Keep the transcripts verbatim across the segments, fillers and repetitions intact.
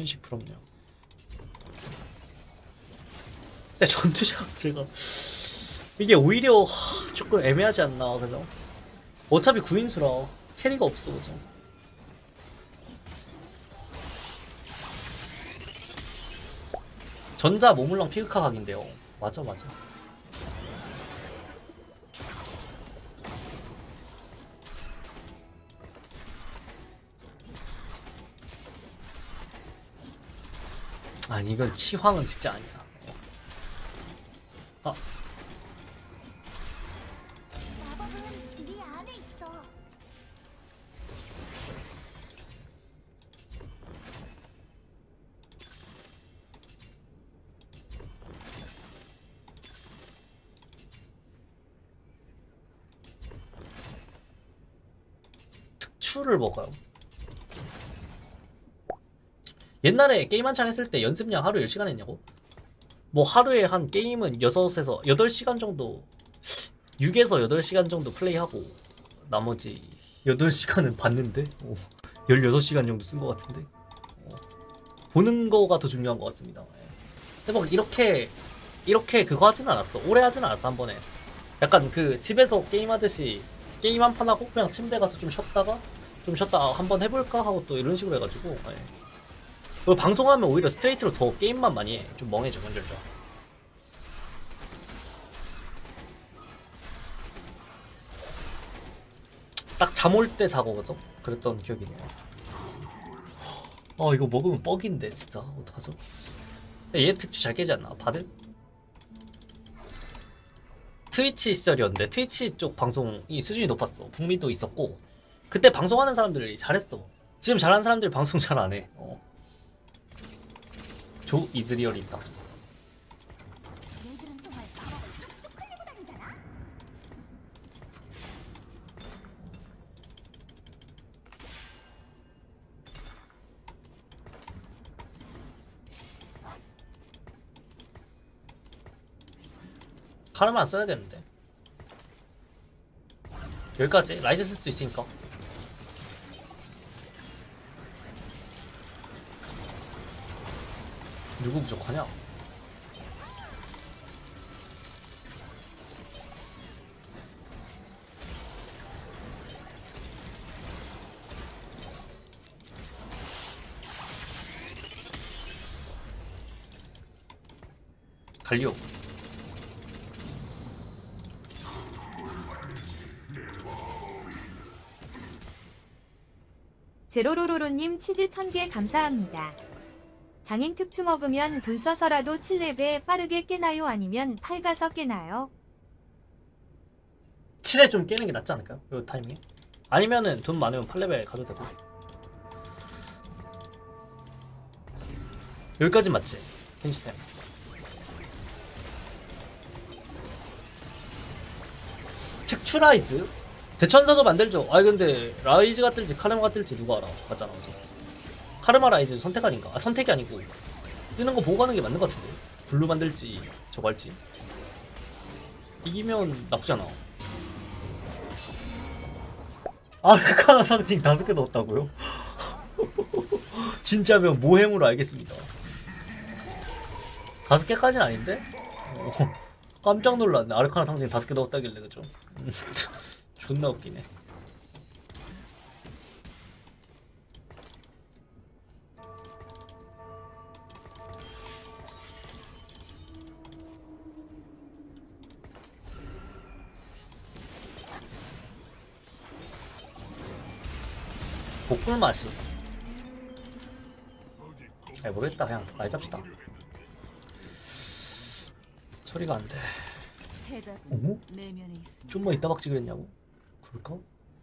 편식 부럽네요. 근데 전투력 제가 이게 오히려 조금 애매하지 않나. 그죠? 어차피 구인수라 캐리가 없어. 그죠? 전자 모물랑 피그카 각인데요. 맞아 맞아. 아니 이건 치황은 진짜 아니야. 아 마법은 네 안에 있어. 추를 먹어요. 옛날에 게임 한창 했을 때 연습량 하루 열 시간 했냐고? 뭐 하루에 한 게임은 여섯에서 여덟 시간 정도, 육에서 여덟 시간 정도 플레이하고 나머지 여덟 시간은 봤는데 어, 열여섯 시간 정도 쓴 것 같은데 어, 보는 거가 더 중요한 것 같습니다. 근데 막 이렇게 이렇게 그거 하진 않았어. 오래 하진 않았어. 한 번에 약간 그 집에서 게임하듯이 게임 한 판 하고 그냥 침대 가서 좀 쉬었다가 좀 쉬었다 한번 해볼까 하고 또 이런 식으로 해가지고 예. 그리고 방송하면 오히려 스트레이트로 더 게임만 많이 해. 좀 멍해져 건절져. 딱 잠 올 때 자고 그죠? 그랬던 기억이네요. 어 이거 먹으면 뻑인데 진짜 어떡하죠? 얘 특주 잘 깨지 않나? 바드? 트위치 시절이었는데 트위치 쪽 방송이 수준이 높았어. 북미도 있었고 그때 방송하는 사람들이 잘했어. 지금 잘하는 사람들이 방송 잘 안해. 어. 조 이즈리얼이 있다. 얘들은 정말 마법을 툭툭 흘리고 다니잖아. 카르마 써야겠는데. 여기까지 라이즈 쓸 수도 있으니까. 누구 부족하냐? 갈리오. 제로로로로님 치즈 천 개 감사합니다. 장인 특추 먹으면 돈 써서라도 칠 렙에 빠르게 깨나요? 아니면 팔 가서 깨나요? 칠에 좀 깨는 게 낫지 않을까요? 이 타이밍에? 아니면은 돈 많으면 팔 레벨 가도 되고. 여기까지 맞지? 펜시템. 특추라이즈? 대천사도 만들죠. 아니 근데 라이즈가 뜰지 카르마가 뜰지 누가 알아. 맞잖아. 그죠? 카르마 라이즈 선택 아닌가? 아 선택이 아니고 뜨는 거 보고 가는 게 맞는 것 같은데. 블루 만들지 저거 할지. 이기면 나쁘지 않아. 아르카나 상징 다섯 개 넣었다고요? 진짜면 모행으로 알겠습니다. 다섯 개까지는 아닌데? 어, 깜짝 놀랐네. 아르카나 상징 다섯 개 넣었다길래 그죠? 존나 웃기네. 볶을 맛이. 아 모르겠다. 그냥 많이 잡시다. 처리가 안 돼. 어머? 좀만 이따 박지 그랬냐고? 그럴까?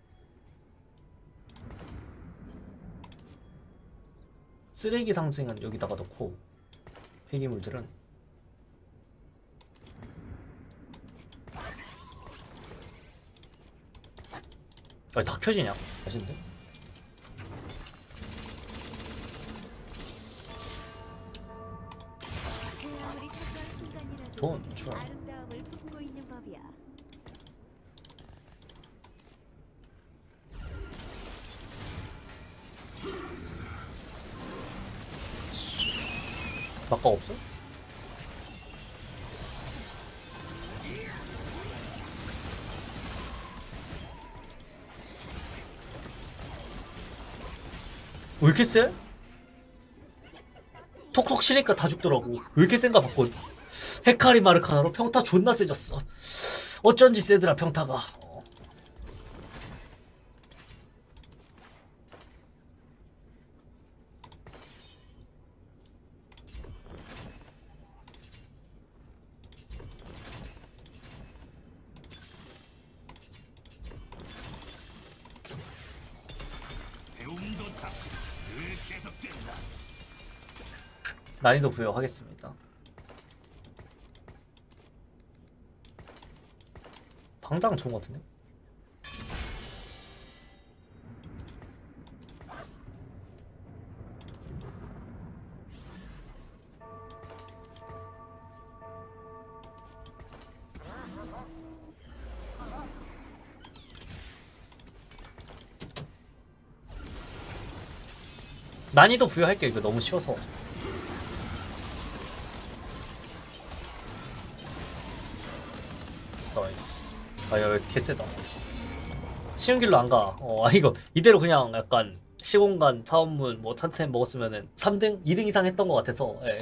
쓰레기 상징은 여기다가 넣고 폐기물들은 아니 다 켜지냐? 맛있는데? 돈 좋아. 아름다움을 품고 있는 법이야. 막가 없어? 왜 이렇게 세? 톡톡 치니까 다 죽더라고. 왜 이렇게 센가 봤거든. 헤카리 마르카나로 평타 존나 세졌어. 어쩐지 세더라 평타가. 어. 난이도 부여하겠습니다. 방장 좋은 것 같은데? 난이도 부여할게. 이거 너무 쉬워서. 나이스. 아야 개쎄다. 쉬운 길로 안 가. 어 아 이거 이대로 그냥 약간 시공간 차원문 뭐 찬템 먹었으면은 삼 등 이 등 이상 했던 것 같아서. 예.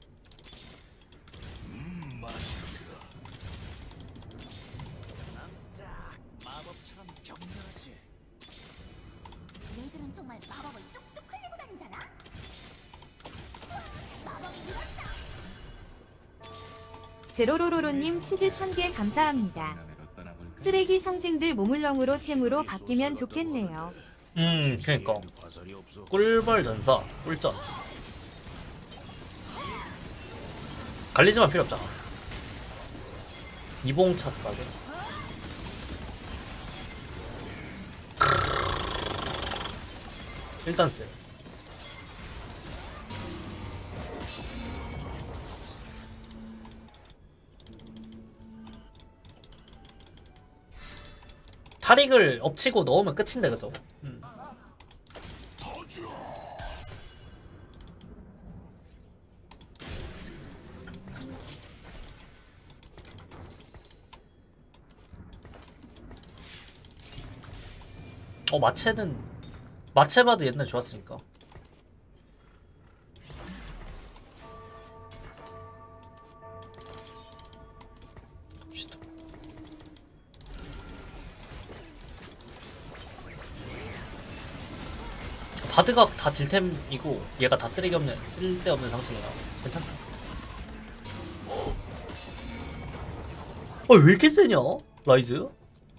얘들은 정말 마법을 뚝뚝 흘리고 다니잖아. 마법이 늘었다. 제로로로로님 치즈 천 개 감사합니다. 쓰레기 상징들 모물렁으로 템으로 바뀌면 좋겠네요. 음 그니까 꿀벌 전사 꿀전 갈리지만 필요 없잖아. 이봉차 싸게. 일단 쎄. 탈익을 엎치고 넣으면 끝인데 그죠? 음. 어 마체는 마체바도 옛날 좋았으니까. 갑시다. 바드가 다 딜템이고 얘가 다 쓰레기 없는 쓸데없는 상징이라 괜찮다. 어 왜 이렇게 세냐 라이즈?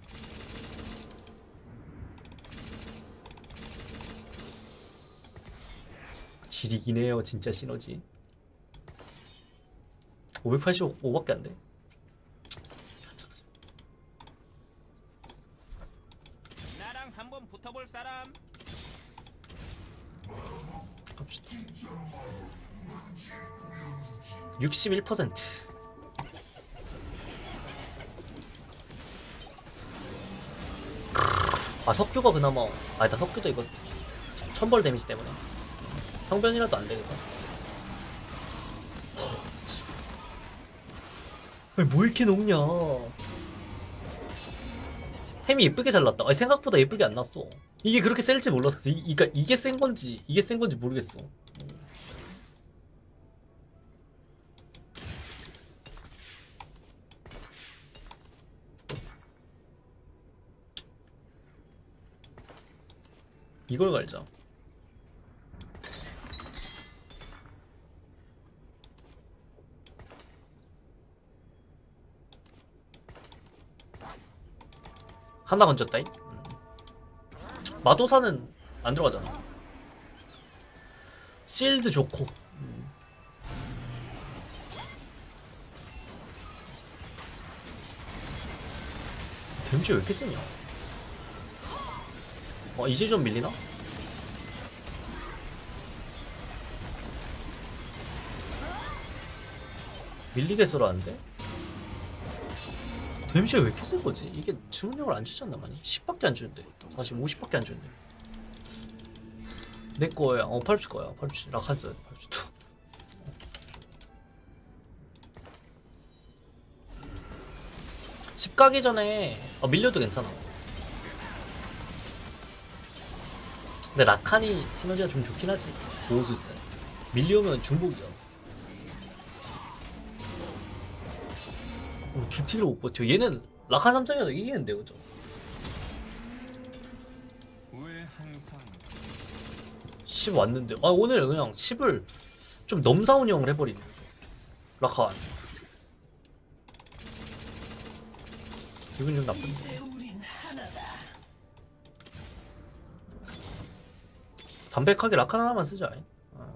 지리기네요 진짜 시너지. 오백팔십오밖에 안 돼. 나랑 한번 붙어볼 사람? 갑시다. 육십일 퍼센트. 아 석규가 그나마 아니다 석규도 이거 천벌 데미지 때문에 형변이라도 안 되겠어. 아니 뭐 이렇게 녹냐. 템이 예쁘게 잘났다. 아니 생각보다 예쁘게 안 났어. 이게 그렇게 셀지 몰랐어. 이, 이가 이게 센 건지 이게 센 건지 모르겠어. 이걸 갈자. 하나 건졌다잉? 음. 마도사는 안 들어가잖아. 실드 좋고. 음. 데미지 왜 이렇게 세냐? 어 이제 좀 밀리나? 밀리겠어라는데? 데미지가 왜 이렇게 센 거지? 이게 주문력을 안 주지 않나 많이? 십밖에 안 주는데 사실 오십밖에 안 주는데. 내 거야. 어 팔십 거야. 팔십 라칸스 팔십도. 십 가기 전에 어, 밀려도 괜찮아. 근데 라칸이 시너지가 좀 좋긴 하지. 보호술사 밀려오면 중복이야. 어, 두 틸로 못 버텨. 얘는 라칸 삼성이라도 이기는데 그죠? 왜 항상 십 왔는데 아 오늘 그냥 십을 좀 넘사 운영을 해버리는 거죠. 라칸 기분 좀 나쁜데. 담백하게 라칸 하나만 쓰자. 어.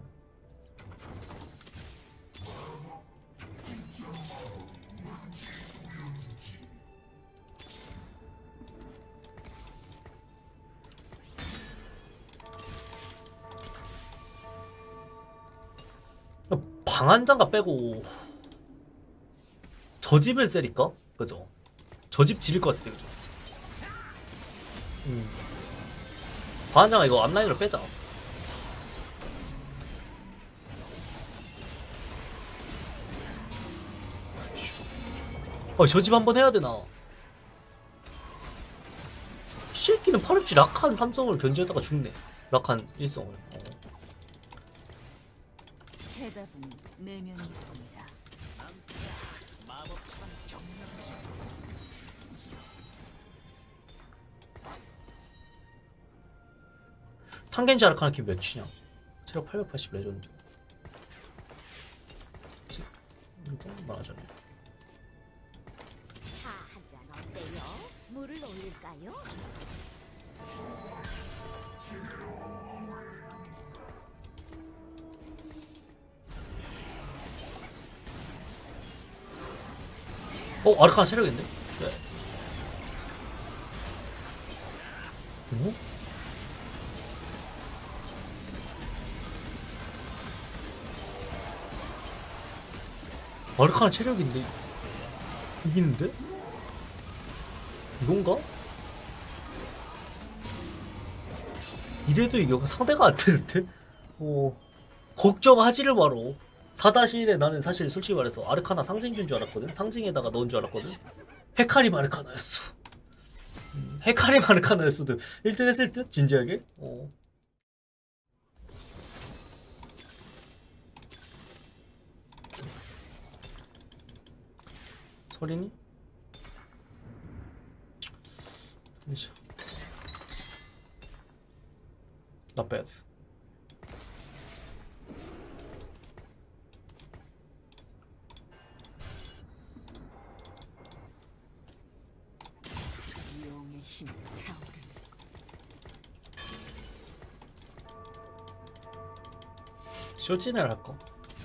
방 한 장가 빼고 저 집을 세릴까? 그죠? 저 집 지릴 것 같은데 그죠? 음. 방 한 장가 이거 앞라인으로 빼자. 어, 저 집 한번 해야 되나? 이 새끼는 파르치 라칸 삼성을 견제하다가 죽네. 라칸 일성을. 어. 대답은 내면에 있습니다. 마법처럼 격렬하지. 탄겐지 아르카나 키 몇이냐? 체력 팔백팔십 레전드. 일단 말하자면 차 한 잔 어때요? 물을 올릴까요? 어? 아르카나 체력인데? 쉣. 어? 아르카나 체력인데 이기는데? 이건가? 이래도 이거 상대가 안 되는데? 어 걱정하지를 마라. 사 일에 나는 사실 솔직히 말해서 아르카나 상징준 줄 알았거든? 상징에다가 넣은 줄 알았거든? 헤카림 아르카나였어. 음, 헤카림 아르카나였어도 일 등 했을 듯? 진지하게? 어. 소리니? 잠시만. 나 빼야 돼. 용의 힘이 차오르는 쇼진을 할까?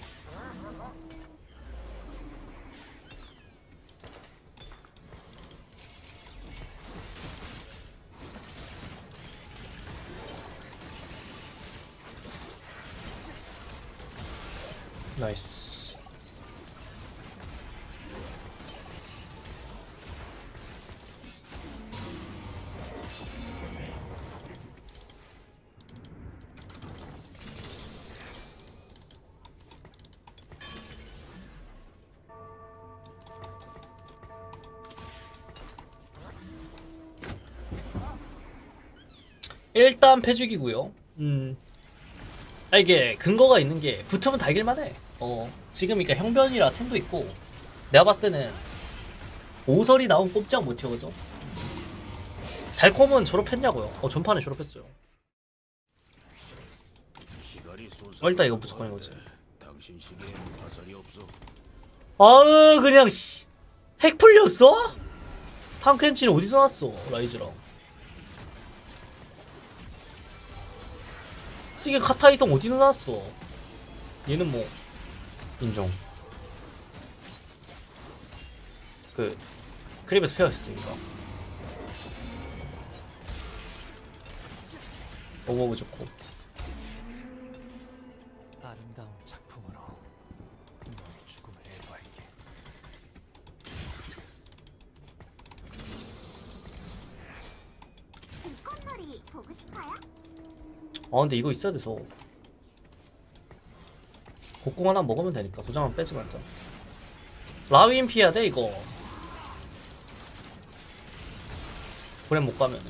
나이스. 일단 패죽이고요. 음. 아, 이게 근거가 있는 게 붙으면 다 이길만해. 어 지금 그러니까 형변이라 템도 있고 내가 봤을 때는 오설이 나온 꼼짝 못해요 그죠? 달콤은 졸업했냐고요? 어 전판에 졸업했어요. 어 일단 이거 무조건 이거지. 아으 그냥 씨 핵 풀렸어? 탕켄치는 어디서 났어 라이즈랑. 이게 카타이성 어디서 나왔어? 얘는 뭐 인정. 그 크립에서 페어했으니까. 오버브 좋고. 아름다운 작품으로 너의 죽음을 예고할게. 불꽃놀이 보고 싶어요? 아 근데 이거 있어야 돼서 곡궁 하나 먹으면 되니까 도장 하나 빼지 말자. 라윈 피해야 돼 이거. 고렘 못 가면은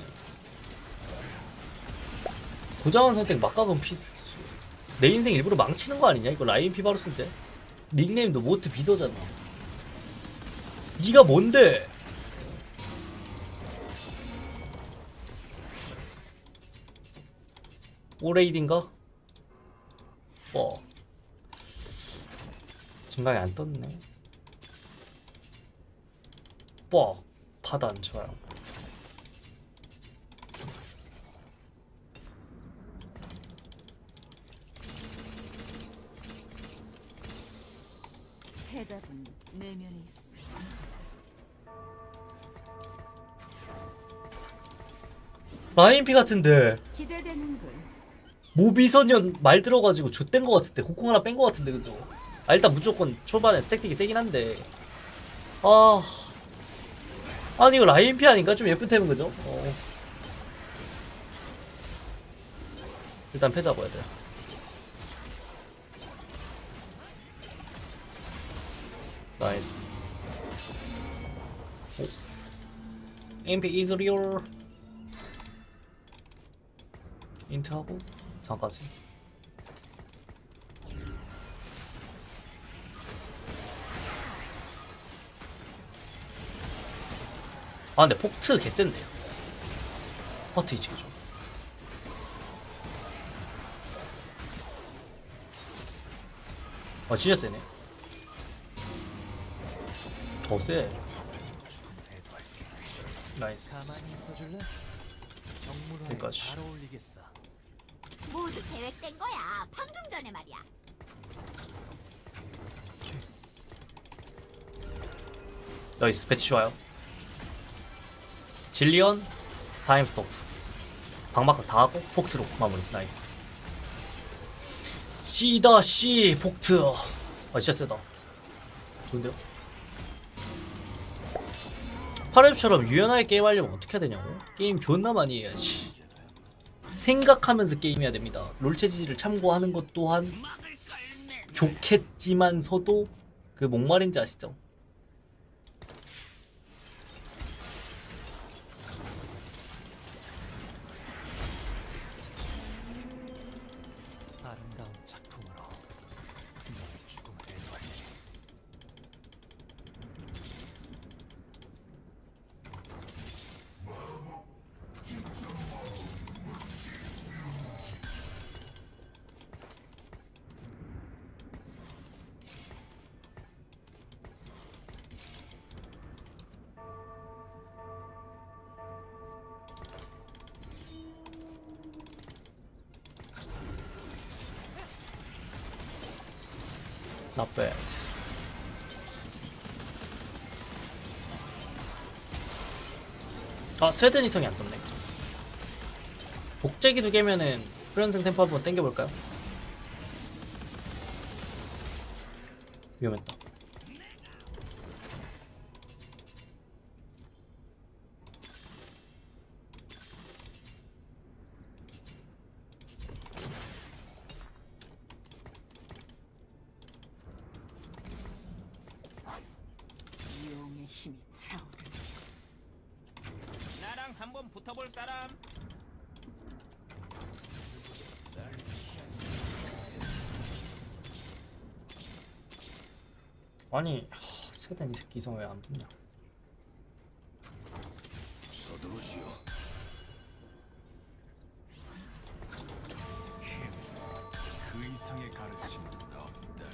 도자원 선택 막가건 피스. 내 인생 일부러 망치는 거 아니냐? 이거 라인 피바루스인데 닉네임도 모트 비서잖아. 니가 뭔데? 오레이드인가? 어. 증강이 안 떴네. 뻑. 파단 좋아요. 해답은 내면에 있습니다. 라인피 같은데 기대되는군. 모비소년 말 들어가지고 좆된 거 같은데 코콩 하나 뺀 거 같은데 그죠? 아 일단 무조건 초반에 스택틱이 세긴 한데 아 아니 이거 라인피 아닌가? 좀 예쁜 템은 그죠? 어. 일단 패자고 해야 돼. 나이스. 오. 엠피 is real. 인트하고 장까지. 아 근데 폭트 개센데요. 퍼트 이치기죠. 아 진짜 세네. 더 세. 나이스. 가만히 있어줄래? 정물화에 여기까지. 잘 어울리겠어. 모두 계획된 거야. 방금 전에 말이야. 나이스. 배치 좋아요. 질리언 타임 스토프. 방막을 다 하고 폭트로 마무리. 나이스. C다 C 폭트. 아 진짜 세다. 좋은데요? 파랩처럼 유연하게 게임하려면 어떻게 해야 되냐고? 게임 존나 많이 해야지. 생각하면서 게임해야 됩니다. 롤체지를 참고하는 것 또한 좋겠지만서도 그 목말인지 아시죠? 아름다운 작품으로 너의 죽음을 애도할게. Not bad. 아 스웨덴 이성이 안 떴네. 복제기 두 개면은 프렌생 템포 한번 땡겨볼까요? 위험했다. 용의 힘이 차오르네. 나랑 한번 붙어볼 사람? 아니 하, 스웨덴 이 새끼 이성 왜 안 붙냐? 서두르시오. 그 이상의 가르침은 없다.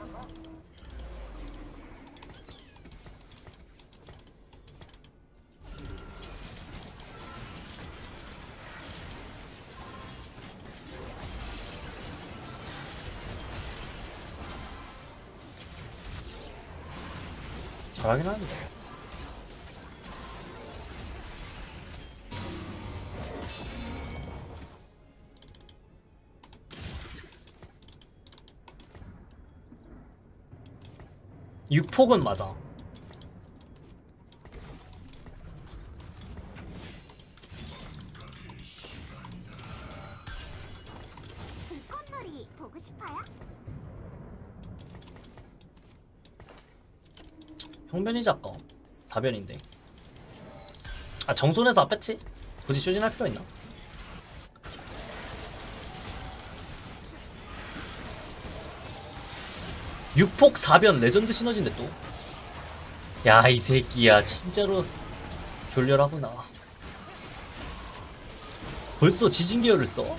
잘하긴 하는데. 육폭은 맞아. 불꽃놀이 보고 싶어요? 형변이 작가 사 변인데 아 정손에서 안 뺐지? 굳이 쇼진할 필요 있나? 육폭 사변 레전드 시너지인데 또. 야 이 새끼야 진짜로 졸렬하구나. 벌써 지진 기어를 써?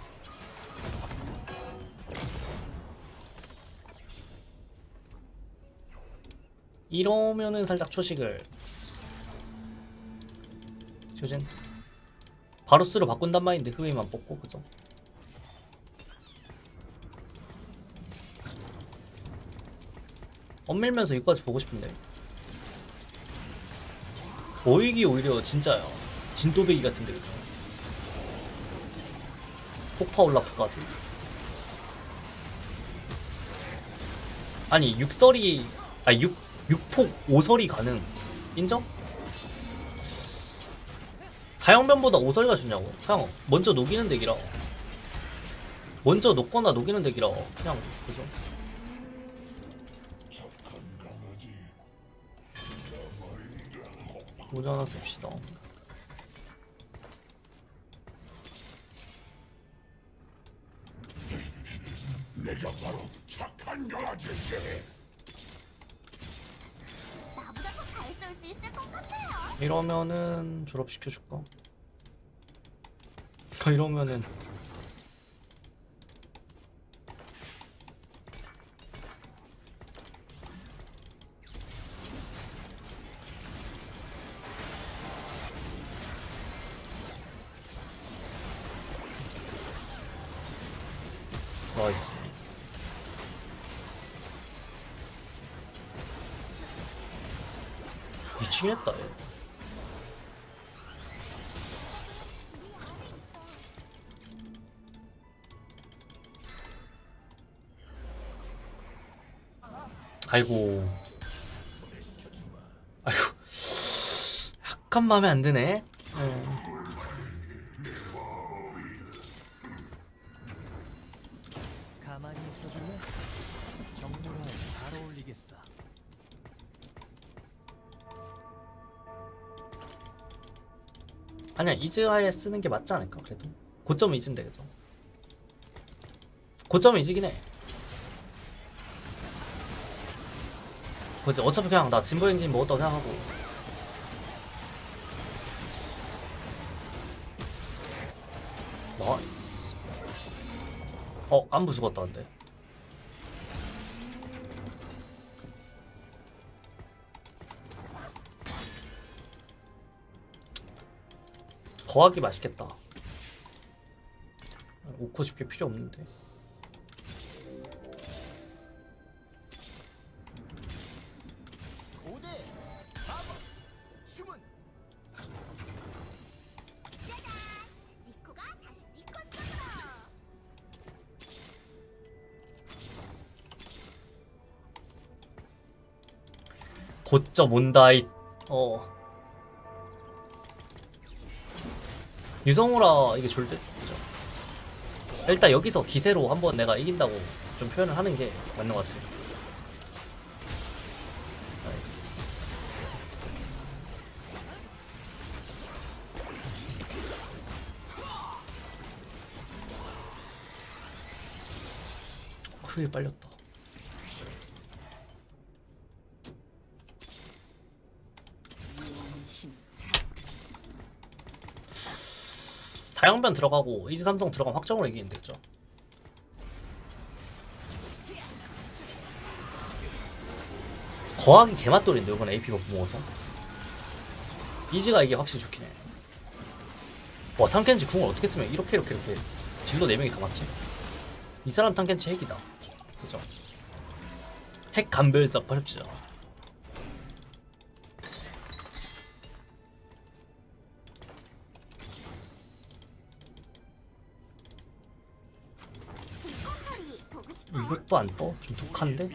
이러면은 살짝 초식을 쇼진 바루스로 바꾼단 말인데 흐웨이만 뽑고 그죠? 엇밀면서 이거까지 보고 싶은데 보이기 오히려 진짜야 진또배기 같은데 그죠? 폭파 올라프까지 아니 육설이 아니 육, 육폭 오설이 가능 인정? 사형변보다 오설이가 좋냐고 그냥 먼저 녹이는 덱이라 먼저 녹거나 녹이는 덱이라 그냥 그죠? 모자 하나 씁시다. 내가 바로 착한 강아지지. 나보다 더 잘 쏠 수 있을 것 같아요. 이러면은 졸업시켜줄까? 이러면은 나이스. 미치겠다 얘. 아이고 아이고 약간 마음에 안 드네. 음. 가만히 있어줄래? 정물화에 잘 어울리겠어. 아니야 이즈하에 쓰는 게 맞지 않을까 그래도 고점은 이즈인데 그죠? 고점은 이즈긴 해. 그치 어차피 그냥 나 진보 엔진 먹었다고 생각하고 나이스. 어 안부 죽었다는데. 거하기 맛있겠다. 오코 쉽게 필요 없는데. 니코가 다시 니코 속으로. 고점 온다이. 어 유성우라 이게 졸듯 그죠? 일단 여기서 기세로 한번 내가 이긴다고 좀 표현을 하는 게 맞는 것 같아. 나이스. 크게 빨렸다. 사형변 들어가고 이지 삼성 들어가면 확정으로 이기는데 그죠? 거하기 개맛돌인데 이번에 에이피 버프 먹어서 이지가 이게 확실히 좋긴 해. 와 탕켄치 궁을 어떻게 쓰면 이렇게 이렇게 이렇게 딜러 네 명이 다 맞지? 이 사람 탕켄치 핵이다 그죠? 핵 감별사 어렵지죠. 소리 보고 싶어. 이것도 안 떠? 좀 독한데?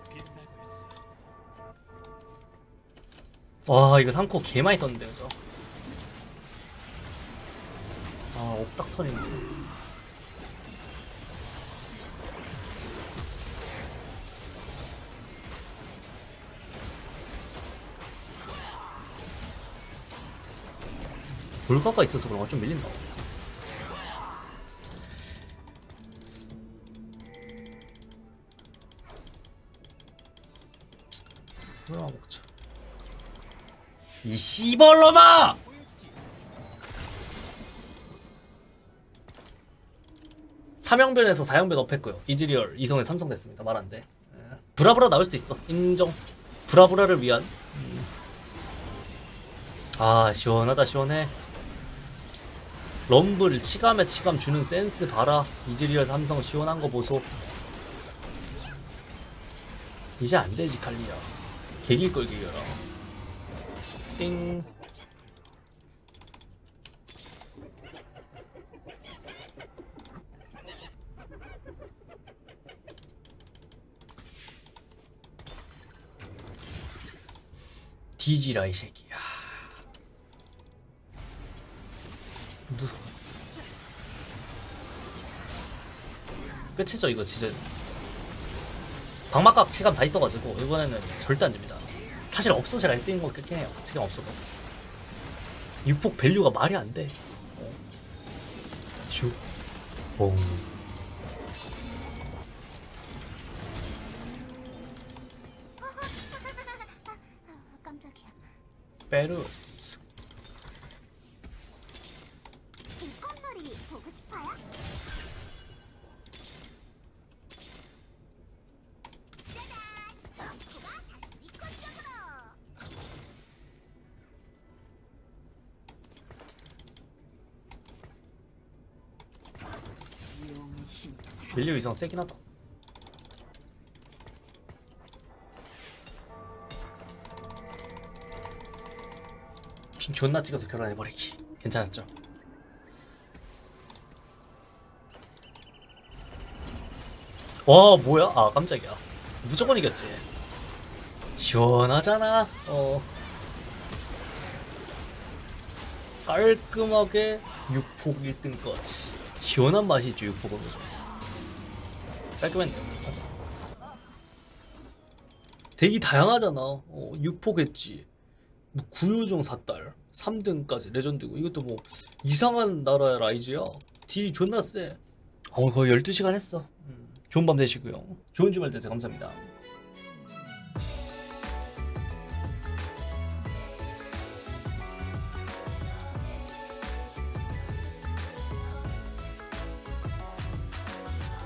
와 이거 삼 코 개 많이 떴는데 그죠? 아 옥닥턴인데. 돌가가 있어서 그런가 좀 밀린다. 하나 먹자. 이 씨발놈아! 삼형변에서 사형변 업했고요. 이즈리얼 이성에 삼성 됐습니다. 말 안 돼. 브라브라 나올 수도 있어. 인정. 브라브라를 위한. 음. 아 시원하다 시원해. 럼블 치감에 치감 주는 센스 봐라. 이즈리얼 삼성 시원한 거 보소. 이제 안 되지 칼리야. 개길 걸 개겨라. 띵. 뒤지라 이 새끼야. 누... 끝이죠 이거 진짜. 방막각 치감 다 있어가지고 이번에는 절대 안 됩니다. 사실 없어서 제가 일 등인 거 같긴 해요. 치감 없어도. 육폭 밸류가 말이 안 돼. 어. 슈. 봉. 깜짝이야. 베루스. 이 꽃놀이 보고 싶어요? 짜잔! 덕후가 다시 이 꽃 쪽으로! 용의 힘이 차오르는 밸류 이상 세긴 하다. 핑 존나 찍어서 결혼해버리기. 괜찮았죠? 와 뭐야? 아 깜짝이야. 무조건 이겼지. 시원하잖아. 어 깔끔하게 육폭 일 등까지. 시원한 맛이 있죠 육폭은. 깔끔했네. 되게 다양하잖아. 어, 육폭 했지. 뭐 구요정 사딸 삼 등까지 레전드고. 이것도 뭐 이상한 나라의 라이즈야. 딜 존나 세. 어 거의 열두 시간 했어. 음, 좋은 밤 되시고요. 좋은 주말 되세요. 감사합니다.